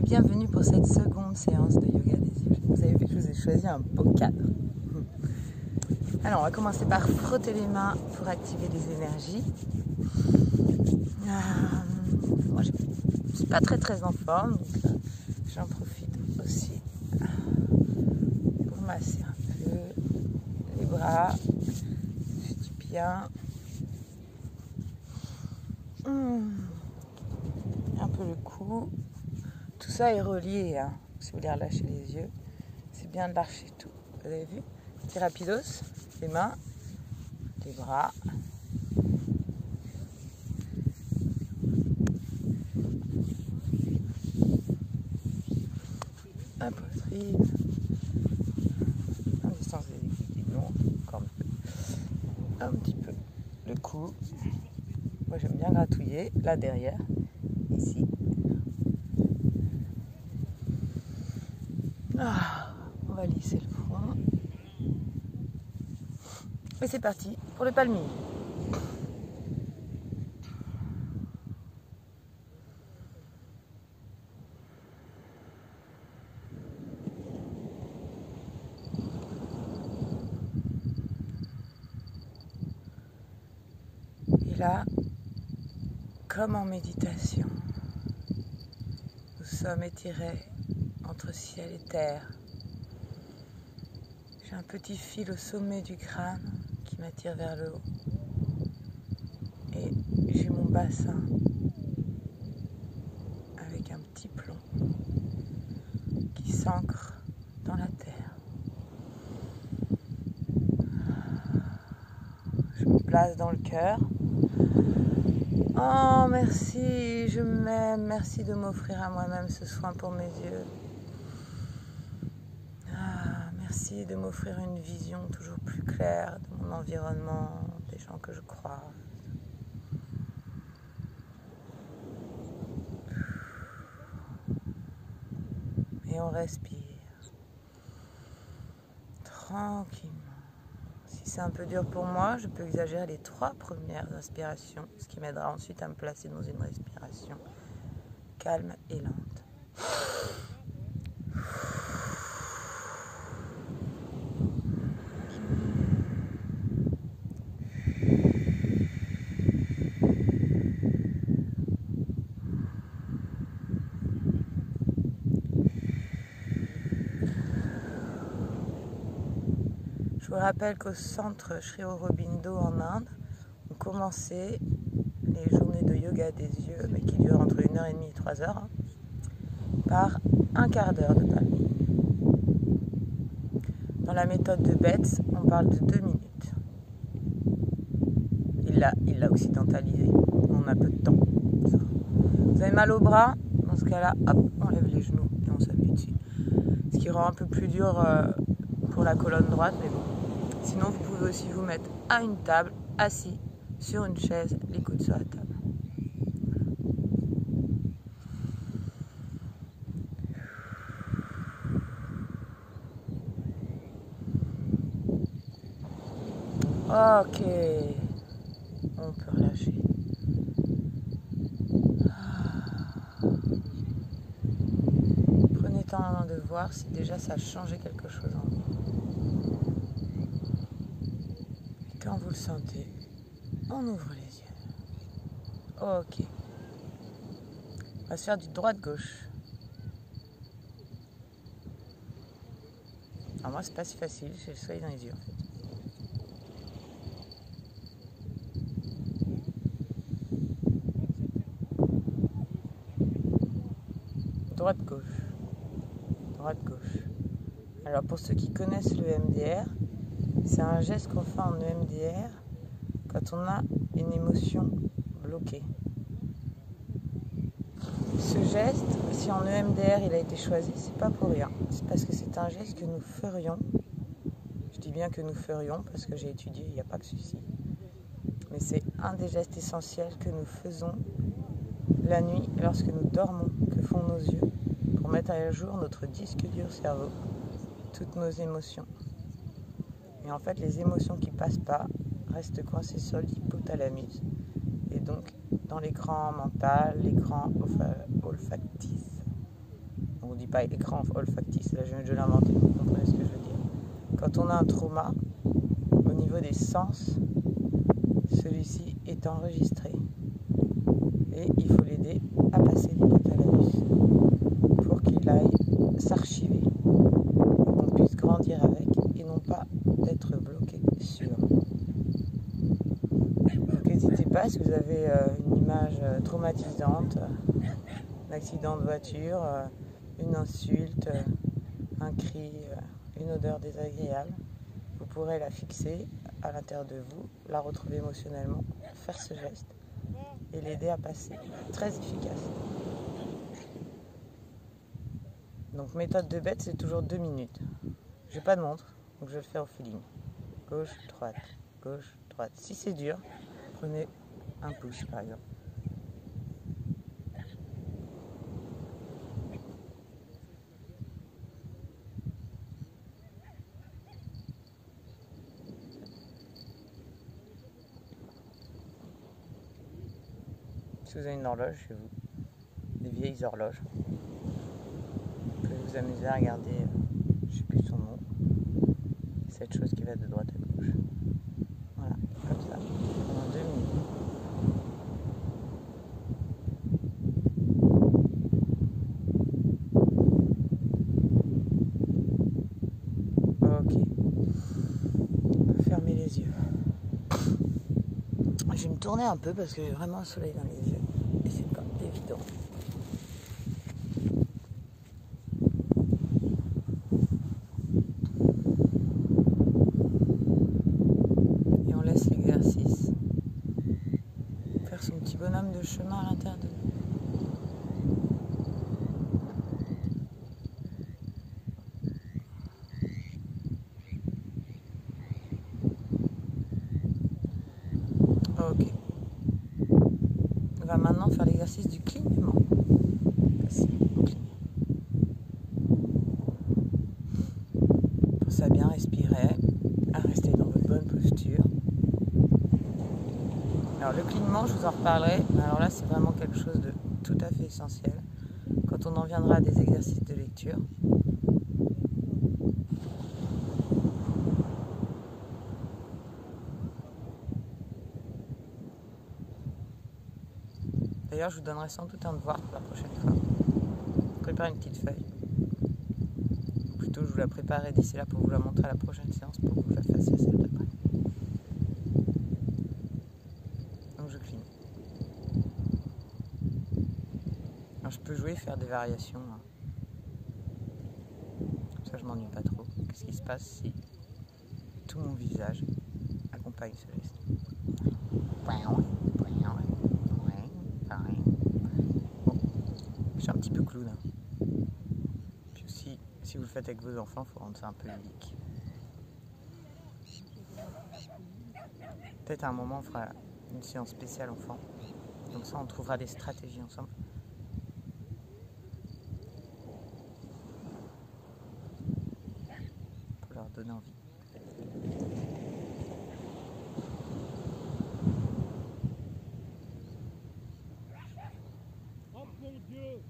bienvenue pour cette seconde séance de yoga des yeux. Vous avez vu que je vous ai choisi un beau cadre. Alors on va commencer par frotter les mains pour activer les énergies. Moi je ne suis pas très en forme, donc j'en profite aussi pour masser un peu les bras, ça fait du bien. Un peu le cou. Tout ça est relié, hein. Si vous voulez relâcher les yeux, c'est bien de lâcher tout. Vous avez vu? C'est rapidos, les mains, les bras. La poitrine. En distance des non, encore un petit peu. Le cou. Moi j'aime bien gratouiller, là derrière, ici. On va lisser le front. Et c'est parti pour le palmille. Et là, comme en méditation, nous sommes étirés entre ciel et terre. J'ai un petit fil au sommet du crâne qui m'attire vers le haut. Et j'ai mon bassin avec un petit plomb qui s'ancre dans la terre. Je me place dans le cœur. Oh merci, je m'aime, merci de m'offrir à moi-même ce soin pour mes yeux. Merci de m'offrir une vision toujours plus claire de mon environnement, des gens que je croise. Et on respire tranquillement. Si c'est un peu dur pour moi, je peux exagérer les 3 premières inspirations, ce qui m'aidera ensuite à me placer dans une respiration calme et lente. Je vous rappelle qu'au centre Sri Aurobindo en Inde, on commençait les journées de yoga des yeux, mais qui durent entre 1h30 et 3h, par un quart d'heure de palmille. Dans la méthode de Betz, on parle de 2 minutes. Il l'a occidentalisé. On a peu de temps. Vous avez mal au bras? Dans ce cas-là, hop, on lève les genoux et on s'appuie dessus. Ce qui rend un peu plus dur pour la colonne droite, mais bon. Sinon, vous pouvez aussi vous mettre à une table, assis sur une chaise, les coudes sur la table. Ok, on peut relâcher. Prenez le temps de voir si déjà ça a changé quelque chose en vous. Quand vous le sentez, on ouvre les yeux. Ok. On va se faire du droite-gauche. Alors moi, c'est pas si facile, j'ai le soleil dans les yeux en fait. Droite-gauche. Droite-gauche. Alors pour ceux qui connaissent le EMDR, c'est un geste qu'on fait en EMDR quand on a une émotion bloquée. Ce geste, si en EMDR il a été choisi, c'est pas pour rien. C'est parce que c'est un geste que nous ferions. Je dis bien que nous ferions parce que j'ai étudié, il n'y a pas de souci. Mais c'est un des gestes essentiels que nous faisons la nuit lorsque nous dormons, que font nos yeux, pour mettre à jour notre disque dur cerveau, toutes nos émotions. Et en fait, les émotions qui ne passent pas restent coincées sur l'hypothalamus et donc dans l'écran mental, l'écran olfactif. on ne dit pas écran olfactif, là je viens de l'inventer, vous comprenez ce que je veux dire. Quand on a un trauma, au niveau des sens, celui-ci est enregistré. Et il faut l'aider à passer l'hypothalamus pour qu'il aille s'archiver et qu'on puisse grandir avec et non pas être bloqué sur. Donc n'hésitez pas, si vous avez une image traumatisante, un accident de voiture, une insulte, un cri, une odeur désagréable, vous pourrez la fixer à l'intérieur de vous, la retrouver émotionnellement, faire ce geste et l'aider à passer. Très efficace. Donc méthode de bête, c'est toujours 2 minutes. J'ai pas de montre, donc je vais le faire au feeling. Gauche, droite, gauche, droite. Si c'est dur, prenez un pouce par exemple. Si vous avez une horloge chez vous, des vieilles horloges, vous pouvez vous amuser à regarder, je ne sais plus son nom, cette chose qui va de droite à gauche. Voilà, comme ça, pendant 2 minutes. Ok, on peut fermer les yeux. Je vais me tourner un peu parce que j'ai vraiment un soleil dans les yeux et c'est pas évident. Et on laisse l'exercice faire son petit bonhomme de chemin à l'intérieur de nous. Ok. On va maintenant faire l'exercice du clignement. Assis, on cligne. Pensez à bien respirer, à rester dans votre bonne posture. Alors le clignement, je vous en reparlerai. Alors là, c'est vraiment quelque chose de tout à fait essentiel. Quand on en viendra à des exercices de lecture. D'ailleurs, je vous donnerai sans doute un devoir pour la prochaine fois. Préparez une petite feuille. Plutôt, je vous la préparerai d'ici là pour vous la montrer à la prochaine séance pour que vous la fassiez celle d'après. Donc, je cligne. Alors, je peux jouer et faire des variations. Comme ça, je m'ennuie pas trop. Qu'est-ce qui se passe si tout mon visage accompagne ce geste? Bon, je suis un petit peu clown. Puis aussi, si vous le faites avec vos enfants, il faut rendre ça un peu ludique. Peut-être à un moment, on fera une séance spéciale enfant. Comme ça, on trouvera des stratégies ensemble. Pour leur donner envie. Oh mon Dieu!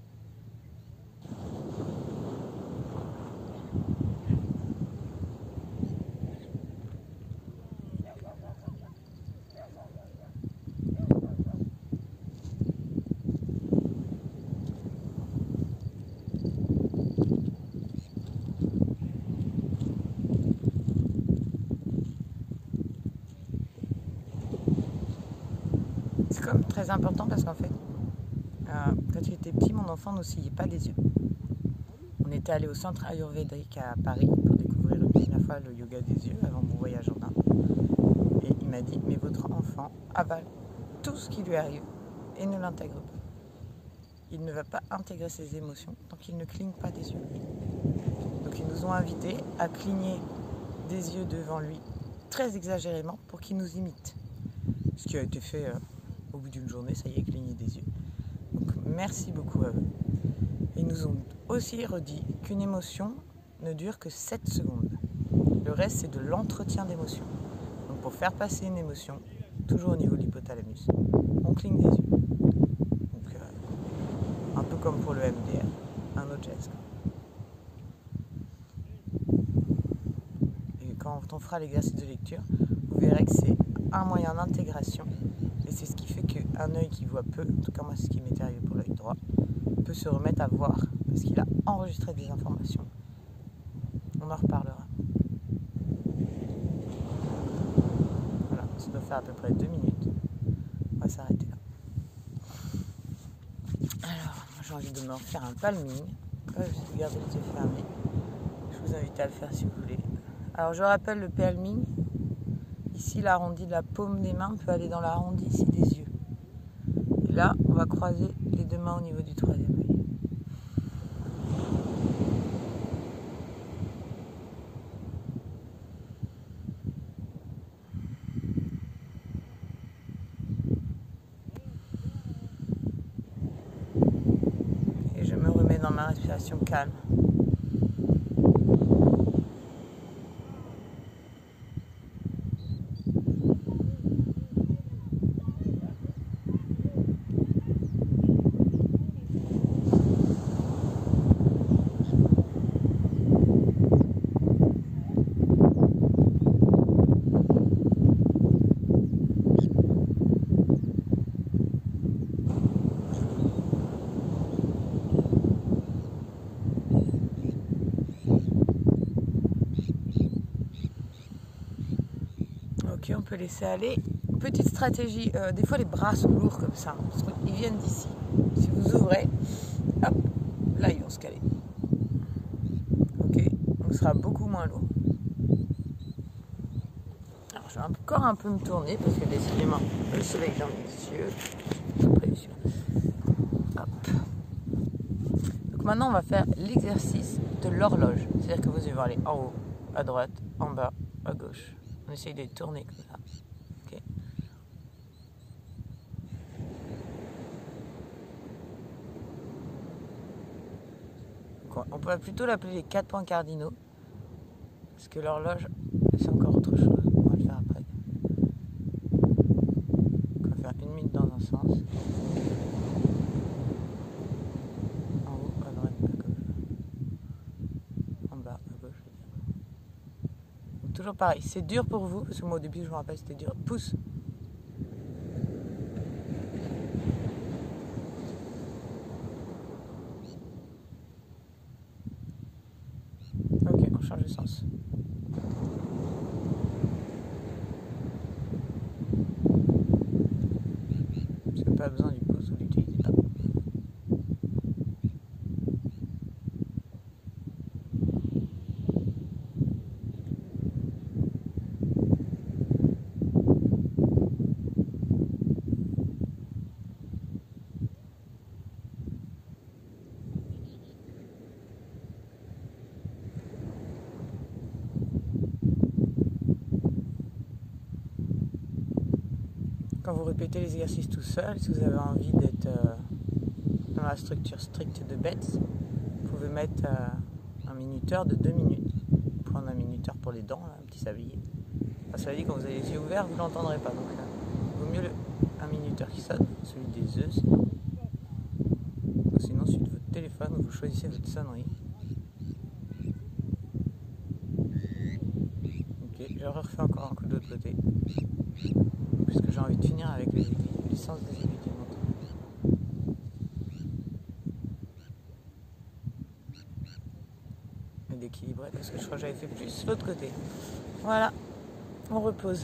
C'est quand même très important parce qu'en fait, quand j'étais petit, mon enfant n'oscillait pas des yeux. On était allé au centre ayurvédique à Paris pour découvrir une première fois le yoga des yeux avant mon voyage en Inde. Et il m'a dit, mais votre enfant avale tout ce qui lui arrive et ne l'intègre pas. Il ne va pas intégrer ses émotions tant qu'il ne cligne pas des yeux. Donc ils nous ont invités à cligner des yeux devant lui très exagérément pour qu'il nous imite. Ce qui a été fait au bout d'une journée, ça y est, cligner des yeux. Donc merci beaucoup à eux. Ils nous ont aussi redit qu'une émotion ne dure que 7 secondes. Le reste, c'est de l'entretien d'émotion. Donc pour faire passer une émotion, toujours au niveau de l'hypothalamus, on cligne des yeux. Donc Un peu comme pour le MDR, un autre geste. Et quand on fera l'exercice de lecture, vous verrez que c'est un moyen d'intégration. Et c'est ce qui fait qu'un œil qui voit peu, en tout cas moi c'est ce qui m'est arrivé pour l'œil droit, peut se remettre à voir parce qu'il a enregistré des informations. On en reparlera. Voilà, ça doit faire à peu près 2 minutes. On va s'arrêter là. Alors, j'ai envie de me refaire un palming. Je vais garder les yeux fermés. Je vous invite à le faire si vous voulez. Alors, je rappelle le palming. Ici, l'arrondi de la paume des mains peut aller dans l'arrondi ici des yeux. Et là, on va croiser les deux mains au niveau du troisième œil. Et je me remets dans ma respiration calme. Ok, on peut laisser aller. Petite stratégie, des fois les bras sont lourds comme ça, parce qu'ils viennent d'ici. Si vous ouvrez, hop, là ils vont se caler. Ok, donc ce sera beaucoup moins lourd. Alors je vais encore un peu me tourner, parce que décidément, le soleil dans les yeux. Hop. Donc maintenant on va faire l'exercice de l'horloge. C'est-à-dire que vous allez aller en haut, à droite, en bas, à gauche. On essaye de tourner comme ça. Okay. On peut plutôt l'appeler les 4 points cardinaux. Parce que l'horloge, c'est encore autre chose. On va le faire après. On va faire 1 minute dans un sens. En haut, à droite, à gauche. En bas, à gauche. Donc, toujours pareil. C'est dur pour vous, parce que moi au début, je me rappelle, c'était dur. Pouce. Ok, on change de sens. Parce que pas besoin du pouce, vous l'utilisez pas. Quand vous répétez les exercices tout seul, si vous avez envie d'être dans la structure stricte de Betz, vous pouvez mettre un minuteur de 2 minutes. Prendre un minuteur pour les dents, là, un petit sablier. Parce que ça veut dire quand vous avez les yeux ouverts, vous ne l'entendrez pas. Donc il vaut mieux un minuteur qui sonne, celui des œufs sinon. Ou sinon celui de votre téléphone, où vous choisissez votre sonnerie. Ok, je refais encore un coup de l'autre côté. Puisque j'ai envie de finir avec les aiguilles, les sens des aiguilles de montre. Et d'équilibrer, parce que je crois que j'avais fait plus l'autre côté. Voilà, on repose.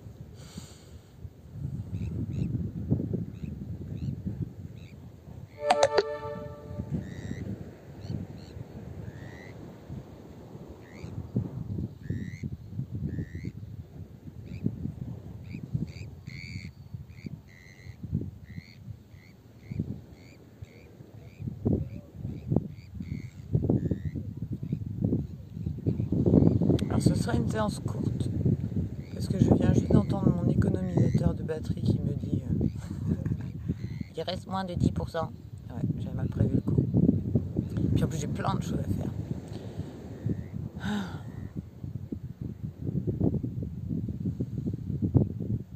Ce sera une séance courte parce que je viens juste d'entendre mon économisateur de batterie qui me dit il reste moins de 10%. Ouais, j'avais mal prévu le coup. Puis en plus j'ai plein de choses à faire.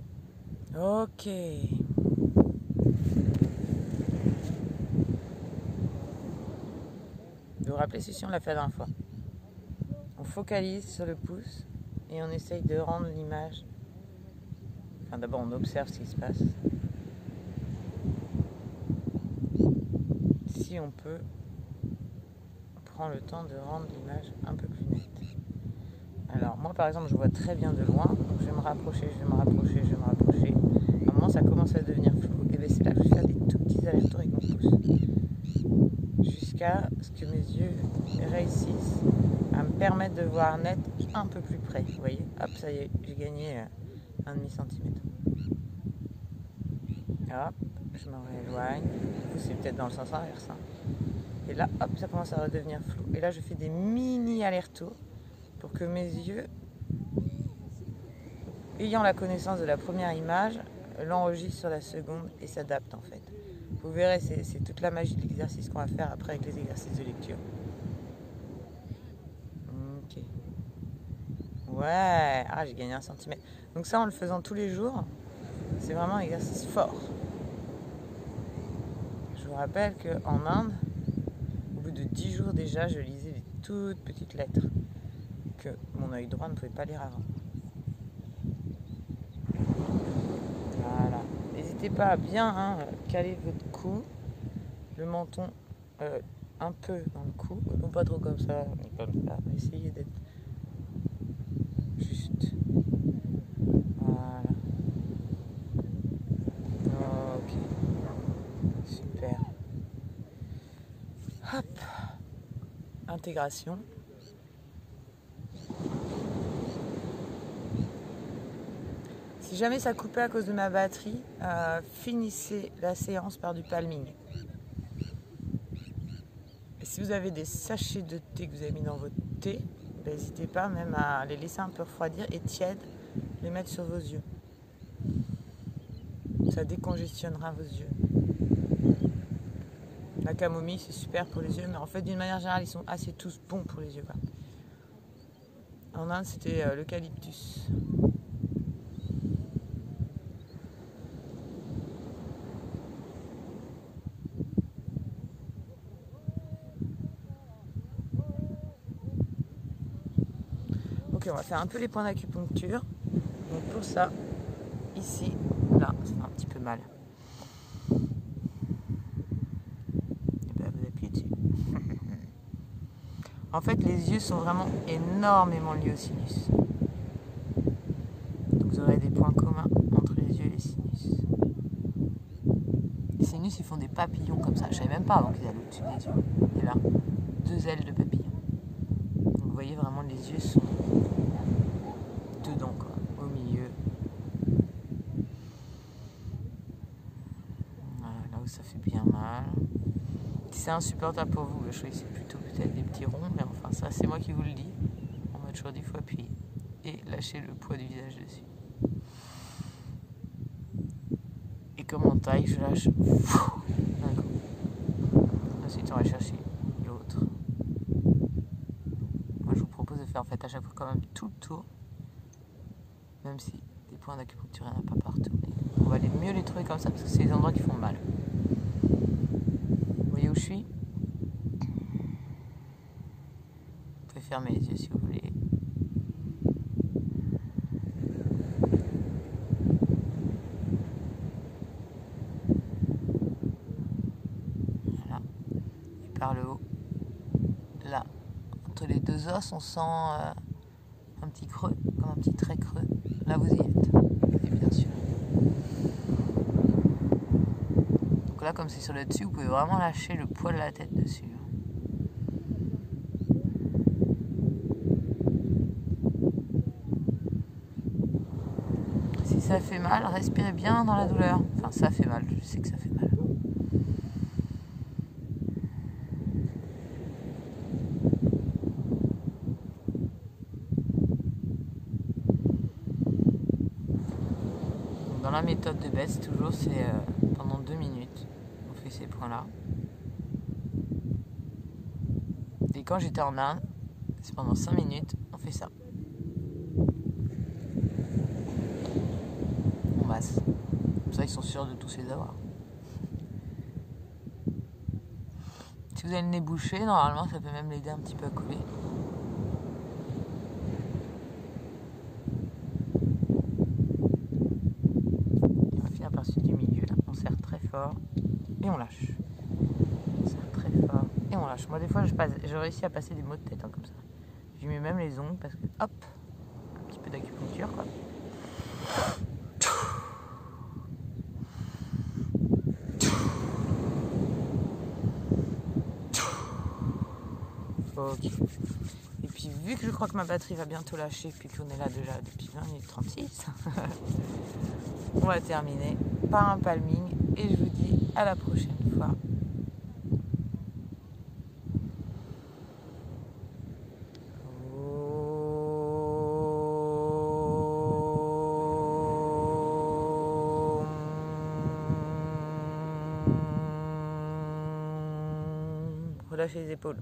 Ok. vous rappelez, si on l'a fait la dernière fois. On focalise sur le pouce et on essaye de rendre l'image. Enfin, d'abord, on observe ce qui se passe. Si on peut, on prend le temps de rendre l'image un peu plus nette. Alors, moi, par exemple, je vois très bien de loin. Donc, je vais me rapprocher, je vais me rapprocher, je vais me rapprocher. À un moment, ça commence à devenir flou. Et bien, c'est là que je vais faire des tout petits allers-retours avec mon pouce. Jusqu'à ce que mes yeux réussissent à me permettre de voir net un peu plus près. Vous voyez, hop, ça y est, j'ai gagné 1,5 cm. Hop, je me rééloigne. C'est peut-être dans le sens inverse. Et là, hop, ça commence à redevenir flou. Et là, je fais des mini allers-retours pour que mes yeux, ayant la connaissance de la première image, l'enregistrent sur la seconde et s'adaptent en fait. Vous verrez, c'est toute la magie de l'exercice qu'on va faire après avec les exercices de lecture. Ok. Ouais, ah, j'ai gagné 1 cm. Donc ça, en le faisant tous les jours, c'est vraiment un exercice fort. Je vous rappelle qu'en Inde, au bout de 10 jours déjà, je lisais des toutes petites lettres que mon œil droit ne pouvait pas lire avant. Voilà. N'hésitez pas à bien caler votre cou, le menton un peu dans le cou, non pas trop comme ça, essayez d'être juste. Voilà. Ok. Super. Hop. Intégration. Si jamais ça coupait à cause de ma batterie, finissez la séance par du palming. Et si vous avez des sachets de thé que vous avez mis dans votre thé, n'hésitez pas même à les laisser un peu refroidir et tièdes, les mettre sur vos yeux. Ça décongestionnera vos yeux. La camomille, c'est super pour les yeux, mais en fait, d'une manière générale, ils sont assez tous bons pour les yeux. Quoi. En Inde, c'était l'eucalyptus. Ok, on va faire un peu les points d'acupuncture. Donc pour ça, ici, là, ça fait un petit peu mal. Et bien, vous appuyez dessus. En fait, les yeux sont vraiment énormément liés au sinus. Donc vous aurez des points communs entre les yeux et les sinus. Les sinus, ils font des papillons comme ça. Je savais même pas avant qu'ils allaient au-dessus des yeux. Et là, 2 ailes de papillon. Donc vous voyez vraiment, les yeux sont dedans, quoi, au milieu. Voilà, là où ça fait bien mal. Si c'est insupportable pour vous, choisissez plutôt peut-être des petits ronds, mais enfin ça c'est moi qui vous le dis. On m'a toujours dit qu'il faut appuyer et lâcher le poids du visage dessus. Et comme en taille, je lâche d'un coup. Ensuite on va chercher l'autre. Moi je vous propose de faire en fait à chaque fois quand même tout le tour. Même si des points d'acupuncture il n'y en a pas partout. Mais on va mieux les trouver comme ça parce que c'est les endroits qui font mal. Vous voyez où je suis? Vous pouvez fermer les yeux si vous voulez. Voilà. Et par le haut, là, entre les 2 os, on sent un petit creux, comme un petit trait creux. Là, vous y êtes. Et bien sûr. Donc là, comme c'est sur le dessus, vous pouvez vraiment lâcher le poids de la tête dessus. Si ça fait mal, respirez bien dans la douleur. Enfin, ça fait mal, je sais que ça fait mal. Dans la méthode de Bess, toujours, c'est pendant 2 minutes, on fait ces points-là. Et quand j'étais en Inde, c'est pendant 5 minutes, on fait ça. On masse. Comme ça, ils sont sûrs de tous les avoir. Si vous avez le nez bouché, normalement ça peut même l'aider un petit peu à couler. On va finir par celui du milieu, là. On serre très fort et on lâche. On serre très fort et on lâche. Moi des fois je réussis à passer des maux de tête hein, comme ça. Je mets même les ongles parce que hop, un petit peu d'acupuncture quoi. Ok. Et puis vu que je crois que ma batterie va bientôt lâcher, puis qu'on est là déjà depuis 20 minutes 36, on va terminer par un palming et je vous dis à la prochaine fois. Relâchez les épaules.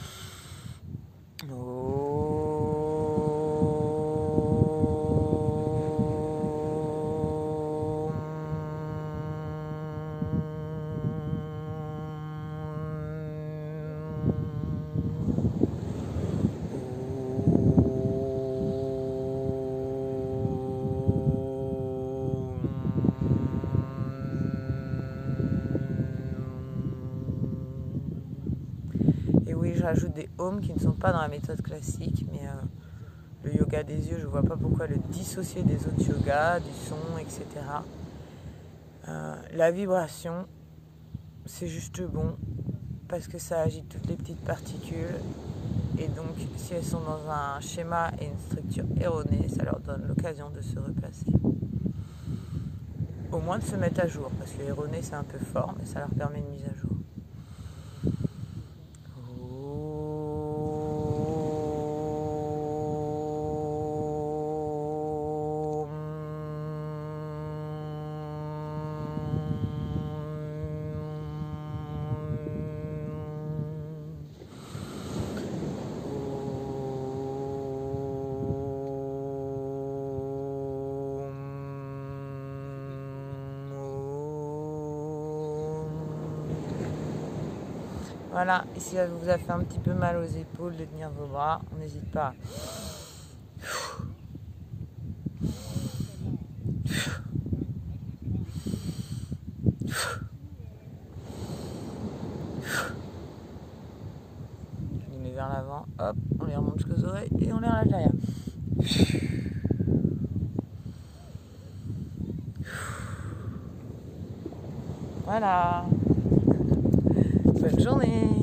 Oui, je rajoute des ohms qui ne sont pas dans la méthode classique, mais le yoga des yeux, je ne vois pas pourquoi le dissocier des autres yogas, du son, etc. La vibration, c'est juste bon parce que ça agite toutes les petites particules et donc si elles sont dans un schéma et une structure erronée, ça leur donne l'occasion de se replacer. Au moins de se mettre à jour, parce que erroné c'est un peu fort, mais ça leur permet une mise à jour. Voilà, et si ça vous a fait un petit peu mal aux épaules de tenir vos bras, on n'hésite pas. On les met vers l'avant, hop, on les remonte jusqu'aux oreilles et on les relâche derrière. Voilà. Bonne journée.